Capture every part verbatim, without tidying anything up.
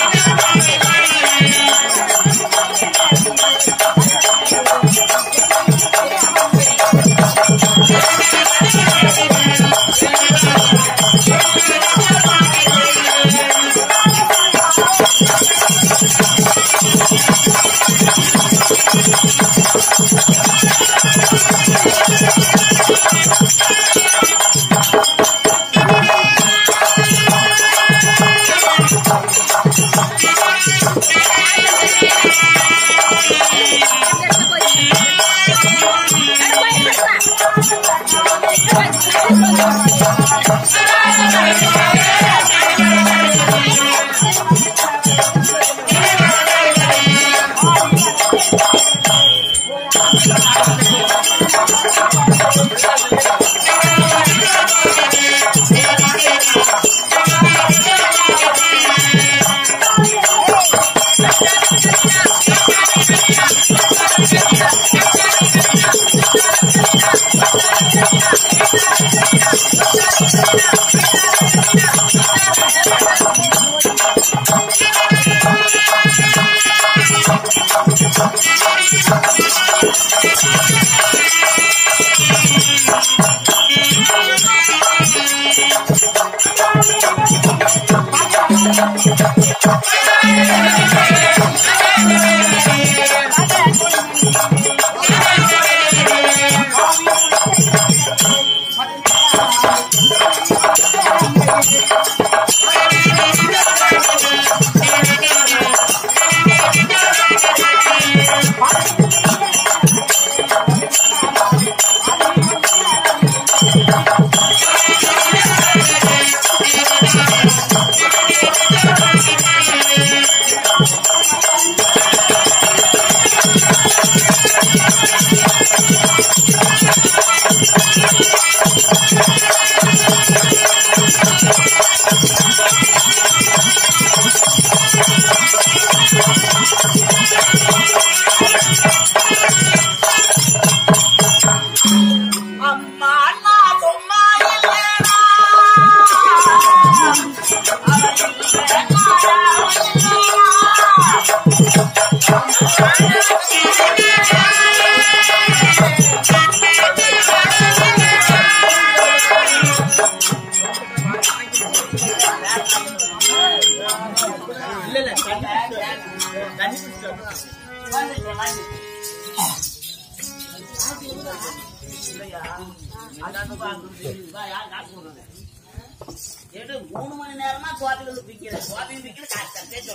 மூணு மணி நேரமா சுவாத்தில பிக்கிற சுவாத்தியும் பிக்கிற காசு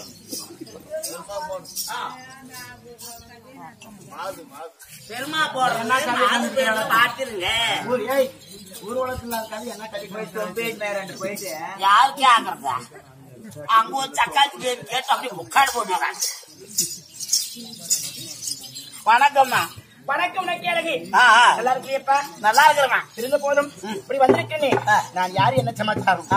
பெருமா போடுறேன் பாத்துருங்க. ஊர்வலத்துல என்ன கட்டி போயிட்டு ரெண்டு போயிட்டு யாருக்கு ஆகுறதா அங்க ஒரு சக்காத்தி கேட்டு அப்படியே முக்காடு போடுறாங்க. வணக்கம்மா. வணக்கம் நக்கியழகி. நல்லா இருக்கியப்பா? நல்லா இருக்கிறமா. இருந்த போதும் இப்படி வந்திருக்கேனே, நான் யாரு என்ன சமாச்சாரம்?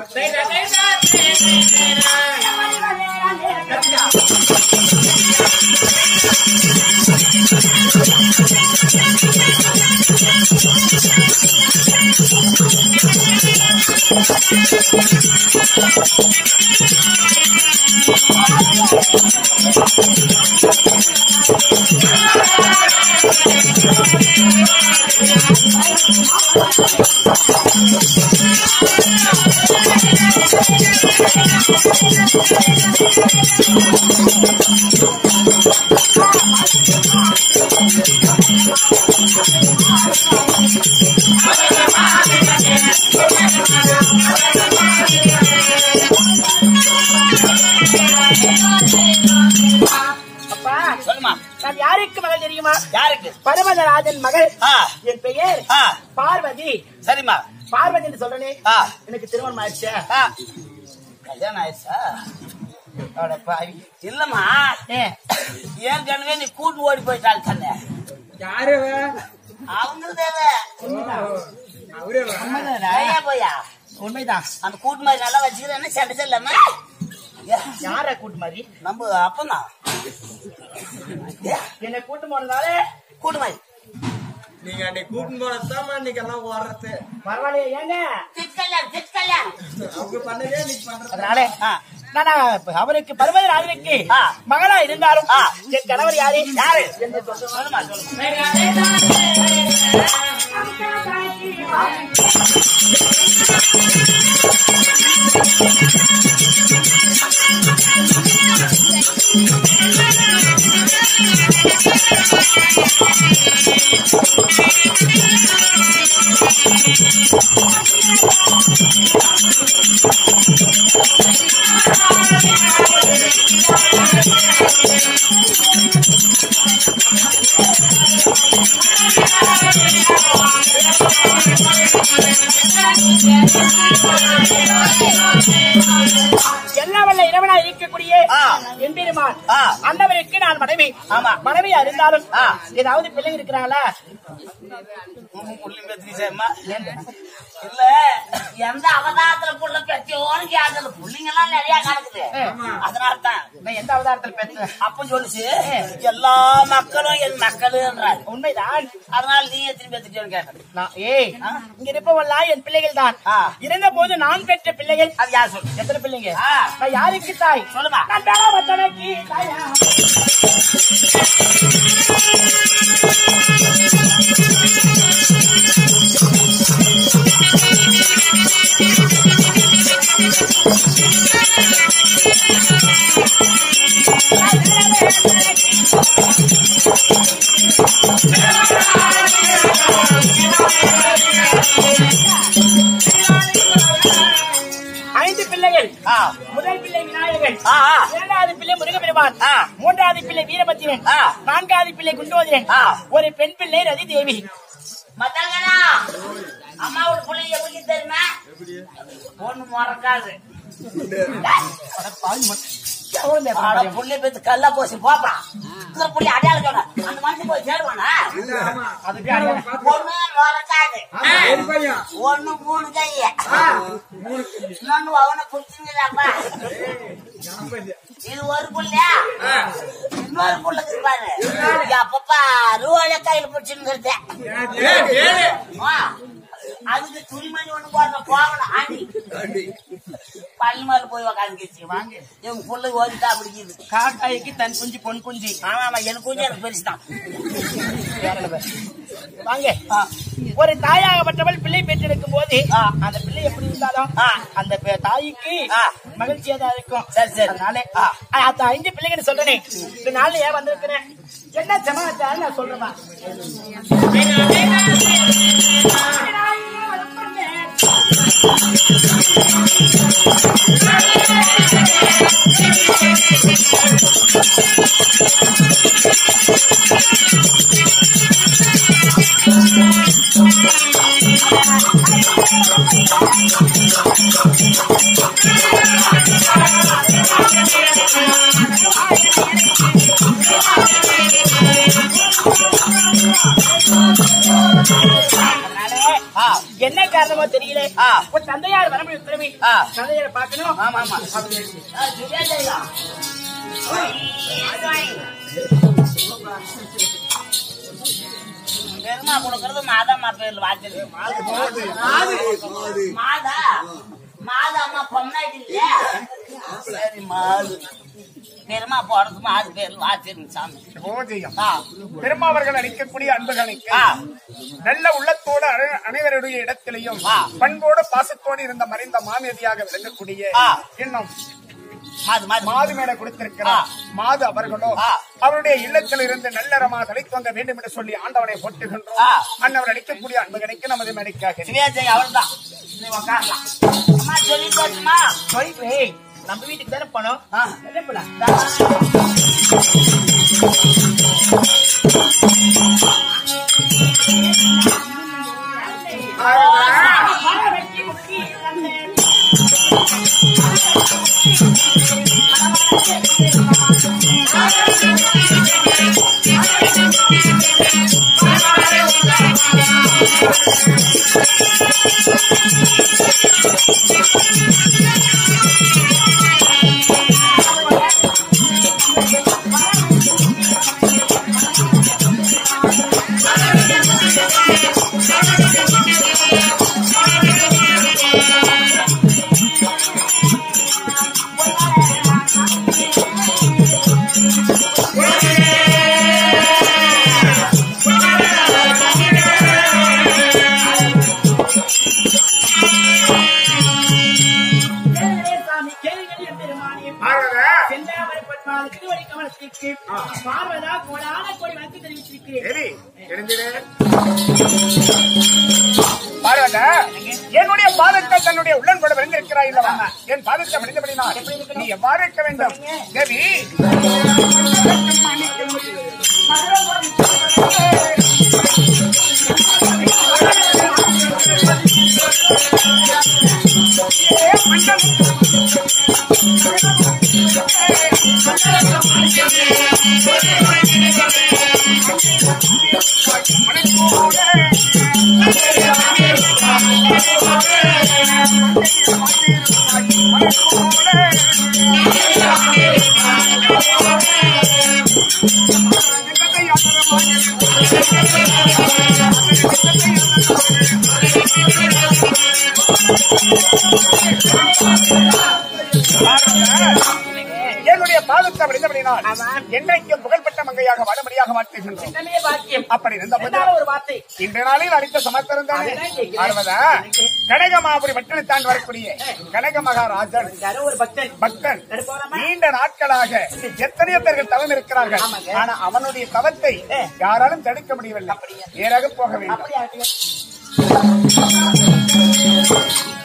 அப்பா சொல்லுமா. நான் யாருக்கு மகள் தெரியுமா? யாருக்கு? பரமதராஜன் மகள். என் பெயர் பார்வதி. சரிம்மா. பார்வதி என்று சொல்றனே, எனக்கு திருமணம் ஆயிடுச்சா? கல்யாணம் ஆயிடுச்சா? இல்லம்மா, ஏன் கண்ணுவே நீ கூட்டு ஓடி போயிட்டாள் கண்ணு. யாரு அவங்க தேவை போயா? உண்மைதான். அந்த கூட்டு மாதிரி நல்லா வச்சுக்கிறேன். சண்டை செல்லாம யார கூட்டு மாதிரி? நம்ம அப்பந்தான் என்ன கூட்டு போனதாலே கூட்டு மாதிரி. நீங்க அன்னைக்கு கூட்டு போனதான் இன்னைக்கு எல்லாம் ஓடுறது. பரவாயில்லையே. ஏங்க திட்கல்யாணம் திட்கல்யாணம் அவங்க பண்ணதே நீங்க பண்றது. அதனால நான் அவருக்கு பர்வதராஜனுக்கு மகளா இருந்தாலும் என் கணவர் யாரு யாரு சொல்லுமா எல்லா வல்ல இறைவனா இருக்கக்கூடிய என் பெருமான் அந்தவருக்கு நான் மனைவி ஆமா மனைவியா இருந்தாலும் ஏதாவது பிள்ளை இருக்கிறாங்களா இல்ல எந்த அவதாரத்துல புள்ள பெற்றோன்னு கேட்கறது புள்ளிங்க எல்லாம் நிறைய கிடக்குது அதனால்தான் நான் எந்த அவதாரத்தில் பெற்ற அப்ப சொல்லுச்சு எல்லா மக்களும் என் மக்களுன்றாரு உண்மைதான் அதனால நீ எத்தனை பேத்துட்டேன்னு கேட்டேன் ஏய் இங்க இருப்பவெல்லாம் என் பிள்ளைகள் தான் இருந்த போது நான் பெற்ற பிள்ளைகள் அது யார் சொல்லு எத்தனை பிள்ளைங்க நான் யாருக்கு தாய் சொல்லுமா நான் பேராவத்தனைக்கு தாயா ஐந்து பிள்ளைகள் முதல் பிள்ளை விநாயகன் இரண்டாவது பிள்ளை முருகப்பெருமான் மூன்றாவது பிள்ளை வீரபத்திரன் நான்காவது பிள்ளை குண்டோதரன் ஒரு பெண் பிள்ளை ரதி தேவி மத்தங்களா அம்மாவோட பிள்ளை எப்படி தெரியுமா ஒண்ணு மறக்காது புள்ளி பேத்து கல்லா போச்சு போப்பா புள்ளி அடையாளம் சொன்ன அந்த மனுஷன் போய் சேருவானா ஒண்ணு மறக்காது ஒண்ணு மூணு கைய இன்னொன்னு அவனை புடிச்சுங்கப்பா இது ஒரு புள்ளியா இன்னொரு புள்ளுக்கு பாரு அப்பப்பா ரூபாய கையில பிடிச்சுங்கிறது அதுக்கு துணிமணி ஒண்ணு போடுற போகணும் ஆண்டி பள்ளிமாரி போய் உக்காந்துச்சு வாங்க எங்க புள்ளை ஓடிட்டா பிடிக்குது காக்காய்க்கு தன் குஞ்சு பொன் குஞ்சு ஆமா ஆமா எனக்கு குஞ்சு எனக்கு பெருசுதான் வாங்க ஒரு தாயாகப்பட்டவள் பிள்ளை பெற்றெடுக்கும் போது அந்த பிள்ளை எப்படி இருந்தாலும் அந்த தாய்க்கு மகிழ்ச்சியா தான் இருக்கும் சரி சரி அதனால அந்த ஐந்து பிள்ளைகள் சொல்றேன் இந்த நாள்ல ஏன் வந்திருக்கிறேன் என்ன சமாச்சாரம் நான் சொல்றேன் என்ன காரணமோ தெரியல ஒரு தந்தையார் வரம்பு உத்தரவி தந்தையாரை பார்க்கணும் ஆமா ஆமா பெருமா கொடுக்கறது மாதம்மா பேர்ல வாச்சிருக்கு மாதா மாதா அம்மா பொம்னாட்டி இல்லையா சரி மாது பெருமா போறது மாது பேர்ல வாச்சிருக்கு சாமி பெருமாவர்கள் அளிக்கக்கூடிய அன்புகளுக்கு நல்ல உள்ளத்தோடு அனைவருடைய இடத்திலையும் பண்போடு பாசத்தோடு இருந்த மறைந்த மாமேதியாக விளங்கக்கூடிய இன்னும் மாது மேல கொடுத்திருக்கிறார் மாது அவர்களோ அவருடைய இல்லத்தில் இருந்து நல்லறமா தலைத்துவங்க வேண்டும் என்று சொல்லி ஆண்டவனை போட்டுகின்றோம் அன்னவர் அளிக்கக்கூடிய அன்புகளுக்கு நமது மேடைக்காக அவர்தான் சொல்லி போச்சுமா சொல்லி நம்ம வீட்டுக்கு தானே போனோம் செந்தாமரை பொன்மாலை திருவடி கமலத்திற்கு பார்வதா கோடான கோடி வழக்கு தெரிவித்திருக்கிறேன். பார்வதா, என்னுடைய பாதத்தை தன்னுடைய உள்ளன் கூட விழுந்திருக்கிறாய் இல்லவா? என் பாதத்தை விழுந்தபடினா நீ எவ்வாறு இருக்க வேண்டும் தேவி? என்னுடைய பாதத்தை விழுந்தபடினால் என்றைக்கும் புகழ்பெற்ற மங்கையாக வாழும்படியாக மாற்றுகின்றோம். அப்படி இருந்த இன்று நாளில் அளித்த சமஸ்கரம் தானே பார்வதா, கனகமாபுரி பட்டணத்தான் வரக்கூடிய கனக மகாராஜன் ஒரு பக்தன் பக்தன் நீண்ட நாட்களாக எத்தனையோ பேர்கள் தவம் இருக்கிறார்கள். ஆனா அவனுடைய தவத்தை யாராலும் தடுக்க முடியவில்லை. நேராக போக வேண்டும்.